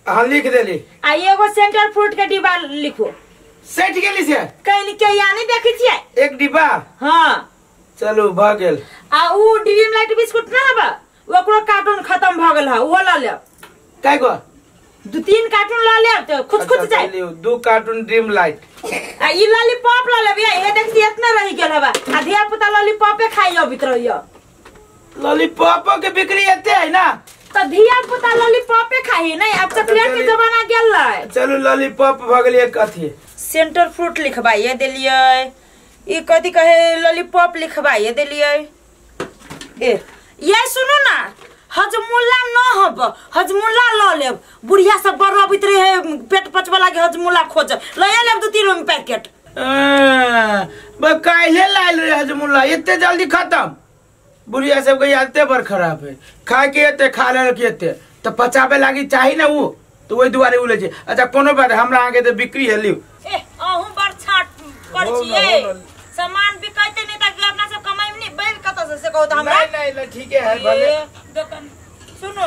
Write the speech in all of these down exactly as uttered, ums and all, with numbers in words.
हाँ लिख देली। आ एगो सेंटर फ्रूट के डिब्बा लिखो। सेठ गेली से कहीं के यानी देखी छिए एक डिब्बा। हां चलो भ गेल। आ उ ड्रीम लाइट बिस्कुट ना हबा ओकरो कार्टून खत्म भ गेल ह वो ला ले। काय गो दो तीन कार्टून ला ले तो खुद खुद जाए। दो कार्टून ड्रीम लाइट। आ ई लॉलीपॉप ला ले भैया ये देखी इतना रही गेल हबा। आ धिया पुता लॉलीपॉपे खाइयो बितरइयो। लॉलीपॉप के बिक्री एते है ना तो धिया पुता लॉलीपॉपे खाई नहीं अब चॉकलेट के जमाना गेल है। चलो लॉलीपॉप भ गेल एक कथी सेंटर फ्रूट लिखवाइए देलिए। ई कथी कहे लॉलीपॉप लिखवाइए देलिए। ए ये सुनो ना हजमुल्ला न हब हजमुल्ला ल लेब बुढ़िया सब बड़ भीतर है पेट पचवा लागे हजमुल्ला खोज ल लेब दो तीन में पैकेट। बे काहे लाइल रे हजमुल्ला इतने जल्दी खत्म। बुढ़िया सब के आदते बड़ खराब है खाए के एते खा ले के एते तो पचावे लागी चाहिए ना वो तो वही दुआरे उले छै। अच्छा कोनो बात हमरा आगे तो बिक्री है लियो। ए अहू बड़ छाट कर छिए सामान बिकाइते नहीं त अपना सब कमाई नहीं बैल कत से कहू त हमरा नहीं नहीं ठीक है भले दुकान सुनो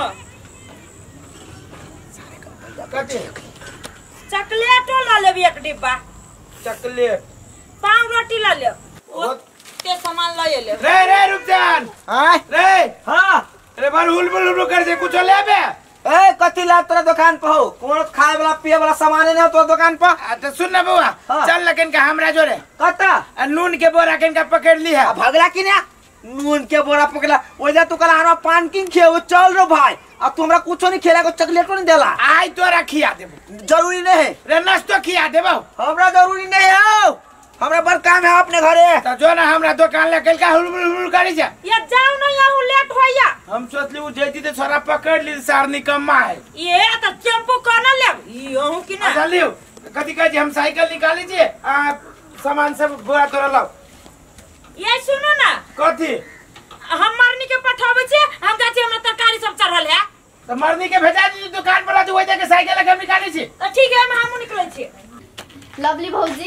कते चॉकलेटो ला लेब एक डिब्बा। चॉकलेट पाव रोटी ला ले ते सामान ले ले। रे रे रुपजान हां रे हां रे बार हुलबुल हुलबुल कर दे कुछ लेबे। ए कथी ला तोरा दुकान पे हो कोन खाए वाला पिए वाला सामान नहीं हो तो दुकान पर। तो सुन ना बउआ चल लेकिन का हमरा जोरे कता नून के बोरा किन का पकड़ ली है भगला कि ना नून के बोरा पकड़ा ओजा तू कला हमरा पान किन खे वो चल रो भाई अब तुमरा कुछो नहीं खेला को चॉकलेटो नहीं देला आई तोरा खिया देबो जरूरी नहीं है रे नाश्तो खिया देबो हमरा जरूरी नहीं है हमरा बड़ काम है अपने घरे तो जो ना हमरा दुकान लेके का हुलबुल हुलबुल करी जा या जाओ ना यहू लेट होया। हम सोचली उ जेती तो सारा पकड़ ली सार निकम्मा है ये तो टेम्पो कोना ले यहू कि ना अच्छा लियो कथी कह जे हम साइकिल निकाली छी आ सामान सब बोरा तोरा लाओ। ये सुनो ना कथी हम मरनी के पठावे छे हम जाते हमरा तरकारी सब चढ़ल है तो मरनी के भेजा दी दुकान पर जो वही के साइकिल लेके हम निकाली छी तो ठीक है हम निकलै छी। लवली भौजी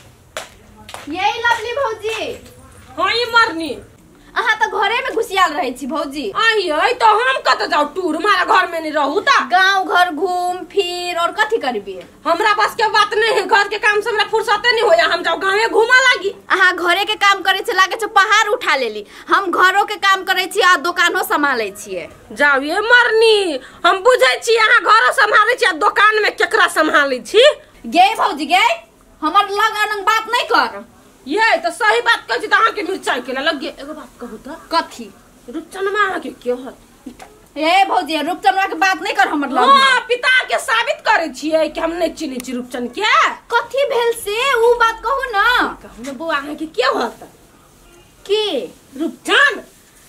यही लवली भौजी हां ई मरनी अहा तो घरे में घुसियाल रहे छी भौजी। आई आई तो हम कत जाऊ टूर हमारा घर में नहीं रहू ता गांव घर घूम फिर और कथी करबी हमरा पास के बात नहीं है घर के काम से हमरा फुर्सत नहीं होया हम जाऊ गांवे घुमा लागी। अहा घरे के काम करे छ लागे छ पहाड़ उठा लेली हम घरों के काम करे छी आ दुकानो संभाले छिए। जाऊ ये मरनी हम बुझै छी अहा घरो संभाले छी आ दुकान में केकरा संभाले छी। गे भौजी गे हमर लगन बात नहीं कर ये तो सही बात कहै छी त अहा के मिर्चाई के लग गे एगो बात कहू त कथी रुपचनमा अहा के के ह ए भौजी रूपचनवा के बात नहीं कर हमर लग हां पिता के साबित करे छिए कि हम नहीं चिनी छी रूपचन के कथी भेल से उ बात कहू ना कहू ना बुआ अहा के के होत के रूपचन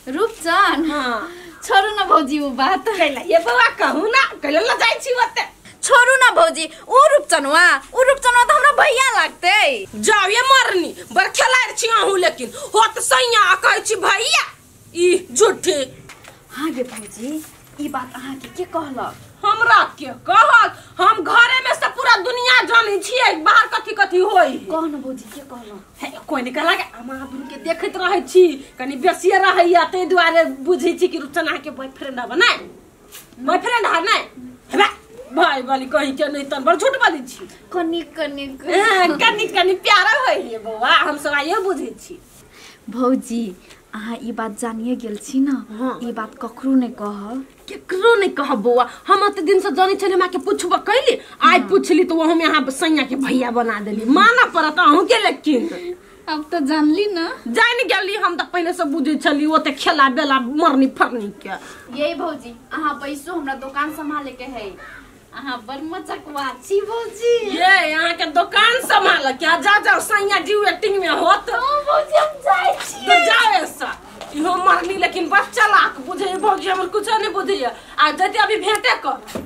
रूपचन हां छोड़ू ना भौजी उ बात कैला ये बुआ कहू ना कैला ल जाई छी ओते छोड़ू ना भौजी उ रूपचनवा उ रूपचनवा तो हमरा भैया लागते। जाओ ये मरनी बर खेलार छी अहू लेकिन होत सैया कहै छी भैया ई झूठी। हां गे भौजी ई बात अहा के के कहलक हमरा के कहल हम घरे में से पूरा दुनिया जानै छियै बाहर कथि कथि होई कौन भौजी के कहलक हे कोई नहीं कहला के अमा दुन के देखैत रहै छी कनी बेसी रहैया तै दुआरे बुझै छी कि रुचना के बॉयफ्रेंड हबा नै बॉयफ्रेंड है नै हेबा भाई वाली कहीं के नहीं तन बड़ झूठ बाली छी कनी कनी कनी कनी प्यारा होई रे बौआ हम सब आइए बुझै छी। भौजी अहा ई बात जानिए गेल छी ना ई बात ककरो नहीं कह केकरो नहीं कह बौआ हम अत दिन से जानी छले मां के पूछबा कैली आज पूछली तो हम यहां सैया के भैया बना देली माना परत अहू के लेकिन अब तो जानली ना जान गेली हम तो पहले से बुझै छली ओते खेला बेला मरनी फरनी के। यही भौजी अहा पैसो हमरा दुकान संभाले के है अहा बड़ मचकवा छी भौजी ये यहां के दुकान संभाल क्या जा जा सैया ड्यू एक्टिंग में होत ओ भौजी हम जाय छी तो जाओ ऐसा इहो मरनी लेकिन बच्चा लाख बुझे भौजी हमर कुछ नहीं बुझिया आ जते अभी भेंटे कर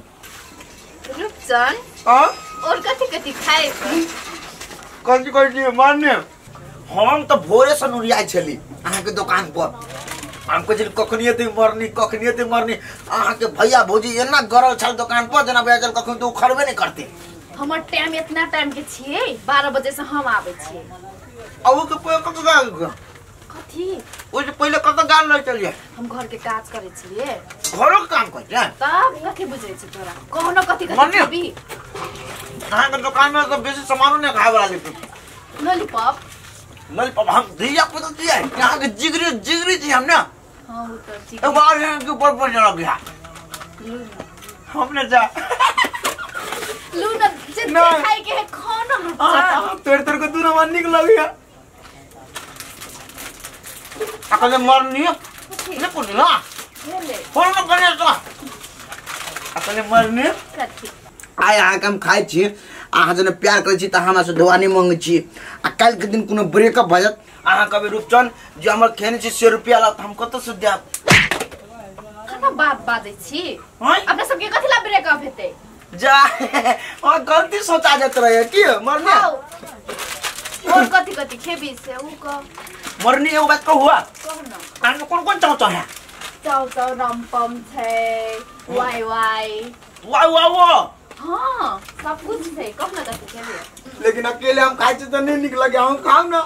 रुपचन हां और कथि कथि खाए कथी कथी मारने हम तो भोरे से नुरिया छली अहाँ के दुकान पर हमको जिल कखनिए ते मरनी कखनिए ते मरनी अहाँ के भैया भौजी एना गरल छल दुकान पर जना बेजल कखन तो खरबे नहीं करते हमर टाइम इतना टाइम के छिए बारह बजे से हम आवे छिए अब के पे कक कथी ओइ से पहिले कत गाल ल चलिए हम घर के काज करे छिए घरो के काम कर जा तब कथी बुझै छी तोरा कहनो कथी मन्ने। कथी भी कहां के दुकान में तो बेसी सामान नहीं खाए वाला लेकिन लॉलीपॉप लॉलीपॉप हम दिया को तो दिया यहां के जिगरी जिगरी थी हमने हां वो तो ठीक एक बार यहां के ऊपर पड़ जा गया हमने जा लूना जे नहीं। खाए के है खाना हां तेरे तेरे को दूर मन निकल गया अकले मरनी ने पुटला ले फोन न करे तो अकले मरनी कथी आय अहाँ के हम खाइ छी अहाँ जने प्यार करै छी त हमरा से ढोवानी मांगै छी आ काल के दिन कोनो ब्रेकअप भ जात अहाँ कभी रूपचंद जे हमर खेने छी सौ रुपया ला हम कत से देब खाना बात बाजै छी हैं अपने सबके कथी ला ब्रेकअप हेतै जा और गलती सोचा जात रहे की मरनी खाओ और कथी कथी खेबी से उ क मरनी एगो बात कहूआ कहनो अहाँ कोन कोन चाहत है चाउ चाउ रमपम छै वाई वाई वाह वाह वाह हां सब कुछ छै कहनो कथी खेबी लेकिन अकेले हम खाइ छी त नहीं निक लगे हम खाऊ ना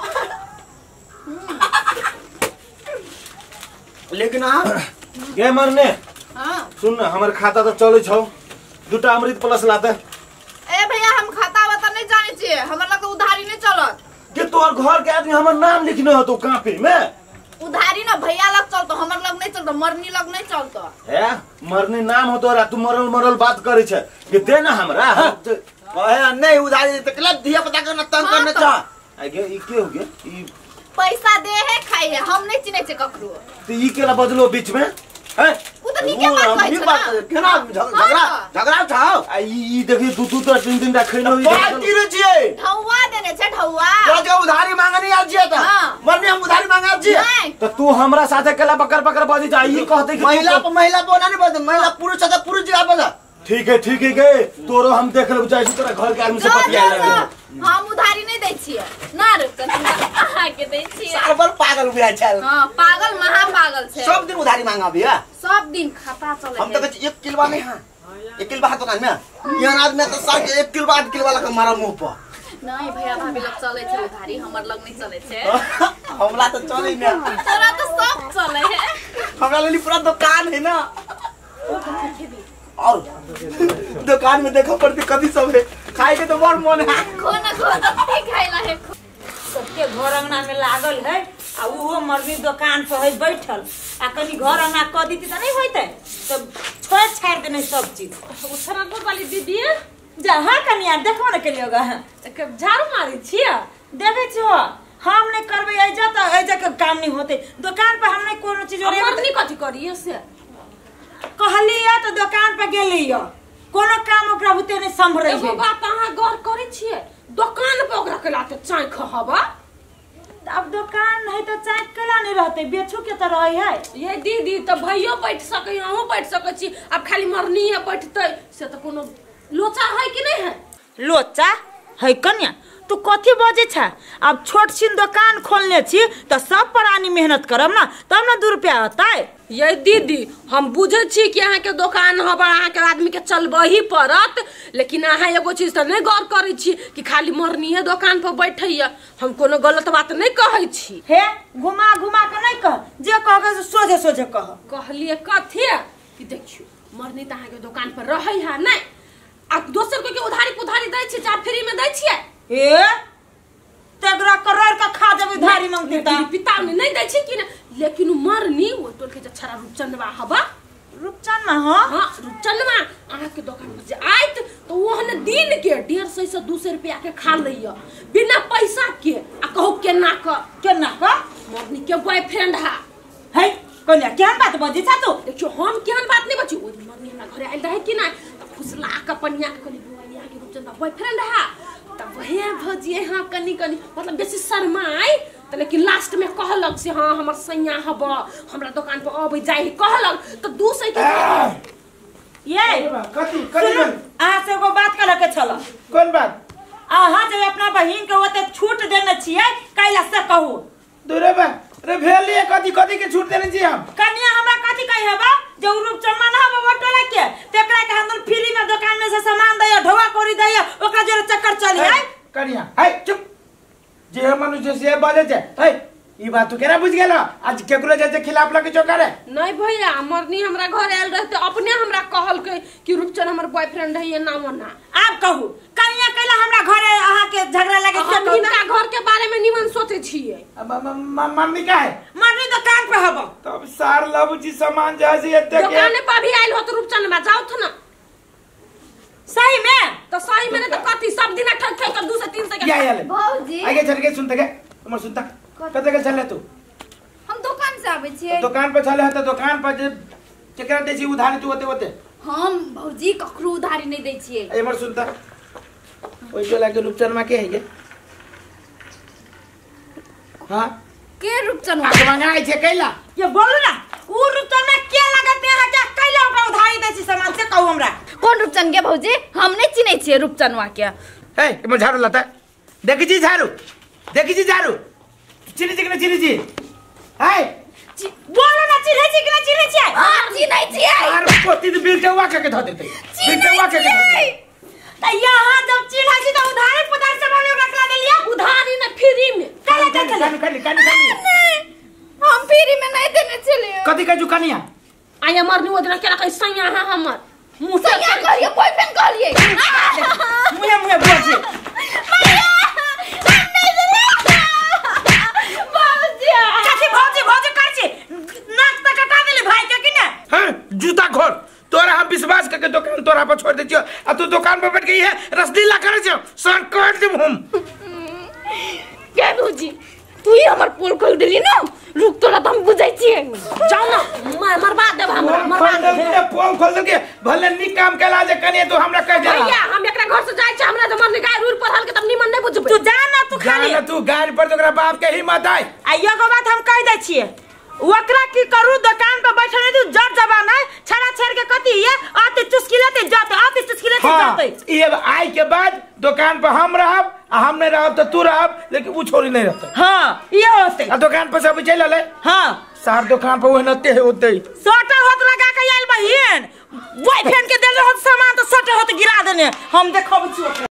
लेकिन आप गे मरने हां सुन ना हमर खाता तो चले छौ दुटा अमृत प्लस लाते ए भैया हम खाता बता नहीं जाने छिए हमरा लग उधारी नहीं चलत के तोर घर के आदमी हमर नाम लिखने हो तो कापी में उधारी ना भैया लग चलतो हमर लग नहीं चलतो मरनी लग नहीं चलतो है मरनी नाम हो तोरा तू मरल मरल बात करे छे के दे ना हमरा कहे नहीं उधारी त कला दिया पता करना तंग करने हाँ, चा आ गे ई के हो गे ई पैसा दे है खाई है हम नहीं चिने छे ककरो तो ई केला बदलो बीच में है उ तो नीके बात कहै छ केना झगड़ा झगड़ा छाओ आ ई ई देखी दू दू तो तीन दिन रखैनो ई बात की रे छिए ढौवा देने छे ढौवा तो जो उधारी मांगनी आज जिए त हाँ। मरनी हम उधारी मांगे आज जिए नहीं तो तू हमरा साथे केला बकर बकर बजी जा ई कहते कि तू महिला तो- पर महिला बोला नहीं बोलते महिला पुरुष है पुरुष जी आप बोला ठीक है ठीक है गे तोरो हम देख लेब चाहे तोरा घर के आदमी से जो बतिया जो लगे हम उधारी नहीं दै छिए ना रुक आहा के दै छिए सारबर पागल हुआ चल हां पागल महा पागल छे सब दिन उधारी मांगा भैया सब दिन खाता चले हम तो कहते एक किलो नहीं हां एक किलो हाथ दुकान में यहाँ आदमी तो सर के एक किलो आध किलो वाला का मारा मुंह पर नहीं भैया भाभी लोग चले छे उधारी हमर लग नहीं चले छे हमला तो चले ना तोरा तो सब चले है हमरा लिए पूरा दुकान है ना और दुकान में देखो पड़ती कभी सब है खाए के तो बड़ मन है खोना खोना नहीं खाइला है सबके घर अंगना में लागल है आ उहो मर्मी दुकान पर है बैठल आ कनी घर अंगना क दीती त नहीं होइते तो छोड़ छाड़ देने सब चीज उत्तराखंड वाली दीदी जा हां कनिया देखो न के लियोगा झाड़ू मारी छिया देखे छो हम नहीं करबे ऐजा त ऐजा के काम नहीं होते दुकान पर हम नहीं कोनो चीज और मर्दनी कथी करी से कहलिया तो दुकान पे गेलियो कोनो काम ओकरा बुते नहीं संभरे एगो बात अहाँ गौर करे छिए दुकान पे ओकरा के लाते चाय खहबा अब दुकान नहीं तो चाय कला नहीं रहते बेचू के तो रही है ये दीदी तो भैयो बैठ सके अहूँ बैठ सके छी अब खाली मरनी है बैठते से तो कोनो लोचा है कि नहीं है लोचा है कन्या तू कथी बजे छ अब छोट छिन दुकान खोलने छी तो सब प्राणी मेहनत करब ना तब ना दो रुपया होता है ये दीदी हम बुझे छी कि अहाँ के दुकान हबा अहाँ के आदमी के चलबही पड़त लेकिन अहाँ एगो चीज तो नहीं गौर करे छी कि खाली मरनी है दुकान पर बैठैया हम कोनो गलत बात नहीं कहै छी हे घुमा घुमा के नहीं कह जे कह के सोझे सोझे कह कहलिए कथी कि देखियो मरनी त अहाँ के दुकान पर रहै है नहीं अब दोसर को के उधारी पुधारी दै छी चाहे फ्री में दै छियै ए तेगरा करोड़ का खा जब उधारी मांगती ता पिता ने नहीं दै छी कि ना लेकिन मरनी वो तोर के छरा रूपचंदवा हबा रूपचंद में हां हां रूपचंदवा अहाँ के दुकान पर जे आइत तो ओहने दिन के डेढ़ सौ से दो सौ रुपया के खा लइया बिना पैसा के आ कहू केना क केना का मरनी के बॉयफ्रेंड है है कोनिया केहन बात बजी छ तू देखियो हम केहन बात नहीं बची ओ मरनी हमरा घरे आइल रहे कि ना त फुसला के पनिया के कहली बुआ यहाँ के रूपचंदवा बॉयफ्रेंड है तब वही भजिए हाँ कनी कनी मतलब बेसी शर्माई तो लेकिन लास्ट में कहलक से हाँ हमर सैया हब हमरा दुकान पर अबै जाई कहलक तो दू सौ के ये कथी कथी आ से एगो बात करे के छला कौन बात आहा जे अपना बहिन के ओते छूट देने छियै कैला से कहू दूरे बा रे भेलिए कथी कथी के छूट देने छी हम कन्या हमरा कथी कहि हेबा जे रूप चम्मा ना हबा बटोला के तेकरा के हम फ्री में दुकान में से सामान दैया ढोवा करी दैया ओकरा जरे चक्कर चली है कनिया है चुप जे मनुष्य से बाजे छै है ई बात तू केना बुझ गेल आज केकरो जे खिलाफ लगे चोकर है नहीं भैया मरनी हमरा घर आयल रहते अपने हमरा कहल के कि रूपचंद हमर बॉयफ्रेंड है ये ना ना आप कहू कनिया कैला हमरा घरे अहाँ के झगड़ा लगे हम इनका घर के बारे में निमन सोचे छिए मम्मी का है मरनी दुकान पे हबो तब सार लब जी सामान जहाज एते के दुकान पे भी आइल हो तो रूपचंद में जाओ थ ना सही में तो सही में तो कथी सब दिन ठक ठक कर दो से तीन से क्या यार भौजी आगे चल के सुनते के हमर सुनता कते के चले तू हम दुकान से आवे छिए दुकान पे चले त दुकान पर जे केकरा दे छी उधारी तू होते होते हम भौजी ककरो उधारी नहीं दै छिए हमर सुनता ओइ जो लागे रूपचंद मा के है के हां के रूपचंद आके मंगाई छे कैला ये बोलू ना उ रूपचंद में के लागत है क्या कैला ओकरा उधारी दै छी सामान से कहू हमरा कौन रूपचंद के भौजी हम नहीं चिन्है छिए रूपचंद वा के ए म झाड़ू लाता देखि छी झाड़ू देखि छी झाड़ू चिनी छी कि ना चिनी छी हाय बोलो ना चिन्है छी कि ना चिन्है छी हां चिन्है छिए अरे पोती तो बिलटवा के के ध देते बिलटवा के के त यहां जब चिन्है छी त उधारी पदार्थ सामान रखला देलिया उधारी न फ्री में चले चले कानी कानी कानी नहीं हम फ्री में नहीं देने चले कथि का जुकानिया आया मरनी ओदरा के रखै सैया हां हमर मुंह से क्या करिए बॉयफ्रेंड कहलिए मुहे मुहे बोझे काची भौजी भौजी काची नाक तक कटा देले भाई के कि ना हां जूता खोल तोरा हम विश्वास करके दुकान तोरा पर छोड़ देतियो आ तू दुकान पर बैठ गई है रसगुल्ला करे छो संकट दे हम क्या भौजी तू ही हमर पोल खोल देली ना रुक तोरा तो हम बुझाई छिए जाओ ना मैं मरवा देब हमरा मरवा खोल दे पोल खोल दे भले नी काम केला जे कने तू हमरा कह दे भैया हम एकरा घर से जाय छ हमरा तो मरनी गाय रूर पर हल के तब निमन नहीं बुझबे तू जा ना तू खाली जाना तू गाड़ी पर तोरा बाप के हिम्मत आई आ एगो बात हम कह दै छिए ओकरा की करू दुकान पर बैठल नहीं तू जट जबान है छड़ा छेड़ के कथि है आते चुस्किलेते जाते आते चुस्किलेते जाते ये आई के बाद दुकान पर हम रहब आ हम नहीं रहब तो तू रहब लेकिन वो छोरी नहीं रहते हां ये होते आ दुकान पर सब चल ले हां सार दुकान पर होते होते सोटा होत लगा के आइल बहिन बॉयफ्रेंड के देले होत सामान तो सोटा होत गिरा देने हम देखब छी